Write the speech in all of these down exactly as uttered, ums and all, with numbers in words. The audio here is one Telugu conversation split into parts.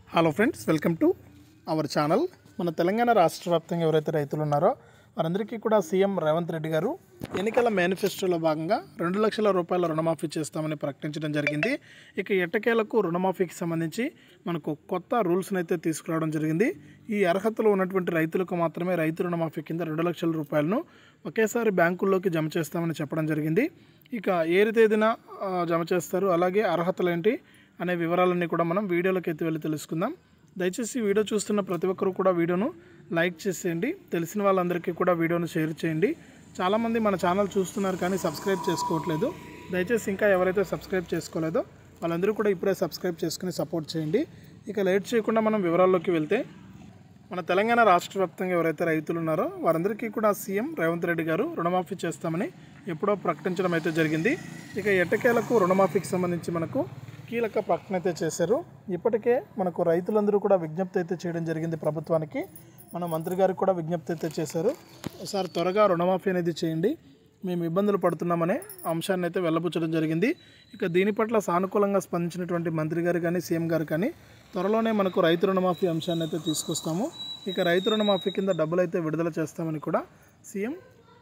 Hello friends, welcome to our channel. మన తెలంగాణ రాష్ట్ర వ్యాప్తంగా ఎవరైతే రైతులు ఉన్నారో వారందరికీ కూడా సీఎం రేవంత్ రెడ్డి గారు ఎన్నికల మేనిఫెస్టోలో భాగంగా రెండు లక్షల రూపాయల రుణమాఫీ చేస్తామని ప్రకటించడం జరిగింది. ఇక ఎట్టకేలకు రుణమాఫీకి సంబంధించి మనకు కొత్త రూల్స్ని అయితే తీసుకురావడం జరిగింది. ఈ అర్హతలో ఉన్నటువంటి రైతులకు మాత్రమే రైతు రుణమాఫీ కింద రెండు లక్షల రూపాయలను ఒకేసారి బ్యాంకుల్లోకి జమ చేస్తామని చెప్పడం జరిగింది. ఇక ఏ తేదీన జమ చేస్తారు, అలాగే అర్హతలు ఏంటి అనే వివరాలన్నీ కూడా మనం వీడియోలోకి అయితే వెళ్ళి తెలుసుకుందాం. దయచేసి వీడియో చూస్తున్న ప్రతి ఒక్కరు కూడా వీడియోను లైక్ చేసేయండి. తెలిసిన వాళ్ళందరికీ కూడా వీడియోను షేర్ చేయండి. చాలామంది మన ఛానల్ చూస్తున్నారు కానీ సబ్స్క్రైబ్ చేసుకోవట్లేదు. దయచేసి ఇంకా ఎవరైతే సబ్స్క్రైబ్ చేసుకోలేదో వాళ్ళందరూ కూడా ఇప్పుడే సబ్స్క్రైబ్ చేసుకుని సపోర్ట్ చేయండి. ఇక లేట్ చేయకుండా మనం వివరాల్లోకి వెళ్తే, మన తెలంగాణ రాష్ట్ర వ్యాప్తంగా ఎవరైతే రైతులు ఉన్నారో వారందరికీ కూడా సీఎం రేవంత్ రెడ్డి గారు రుణమాఫీ చేస్తామని ఎప్పుడో ప్రకటించడం అయితే జరిగింది. ఇక ఎట్టకేలకు రుణమాఫీకి సంబంధించి మనకు కీలక ప్రకటన అయితే చేశారు. ఇప్పటికే మనకు రైతులందరూ కూడా విజ్ఞప్తి అయితే చేయడం జరిగింది ప్రభుత్వానికి. మన మంత్రి గారికి కూడా విజ్ఞప్తి అయితే చేశారు. సార్, త్వరగా రుణమాఫీ అనేది చేయండి, మేము ఇబ్బందులు పడుతున్నామనే అంశాన్ని అయితే వెళ్ళబుచ్చడం జరిగింది. ఇక దీని పట్ల సానుకూలంగా స్పందించినటువంటి మంత్రి గారు కానీ సీఎం గారు కానీ త్వరలోనే మనకు రైతు రుణమాఫీ అంశాన్ని అయితే తీసుకొస్తాము, ఇక రైతు రుణమాఫీ కింద డబ్బులు అయితే విడుదల చేస్తామని కూడా సీఎం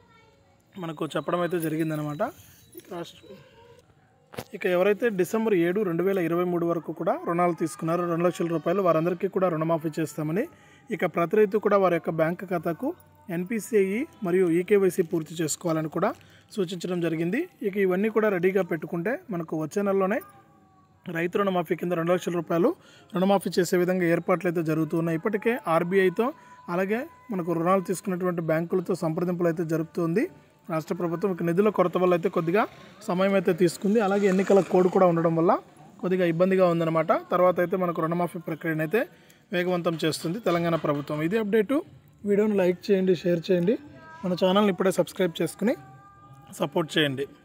మనకు చెప్పడం అయితే జరిగిందనమాట. రాష్ట్ర ఇక ఎవరైతే డిసెంబర్ ఏడు రెండు వేల ఇరవై మూడు వరకు కూడా రుణాలు తీసుకున్నారో రెండు లక్షల రూపాయలు వారందరికీ కూడా రుణమాఫీ చేస్తామని, ఇక ప్రతి రైతు కూడా వారి యొక్క బ్యాంక్ ఖాతాకు ఎన్పిసిఐ మరియు ఈకేవైసీ పూర్తి చేసుకోవాలని కూడా సూచించడం జరిగింది. ఇక ఇవన్నీ కూడా రెడీగా పెట్టుకుంటే మనకు వచ్చే నెలలోనే రైతు రుణమాఫీ కింద రెండు లక్షల రూపాయలు రుణమాఫీ చేసే విధంగా ఏర్పాట్లు అయితే జరుగుతున్నాయి. ఇప్పటికే ఆర్బీఐతో అలాగే మనకు రుణాలు తీసుకున్నటువంటి బ్యాంకులతో సంప్రదింపులు అయితే జరుపుతుంది రాష్ట్ర ప్రభుత్వం. ఇక నిధుల కొరత వల్ల అయితే కొద్దిగా సమయం అయితే తీసుకుంది, అలాగే ఎన్నికల కోడ్ కూడా ఉండడం వల్ల కొద్దిగా ఇబ్బందిగా ఉందన్నమాట. తర్వాత అయితే మనకు రుణమాఫీ ప్రక్రియను అయితే వేగవంతం చేస్తుంది తెలంగాణ ప్రభుత్వం. ఇది అప్డేటు. వీడియోని లైక్ చేయండి, షేర్ చేయండి, మన ఛానల్ని ఇప్పుడే సబ్స్క్రైబ్ చేసుకుని సపోర్ట్ చేయండి.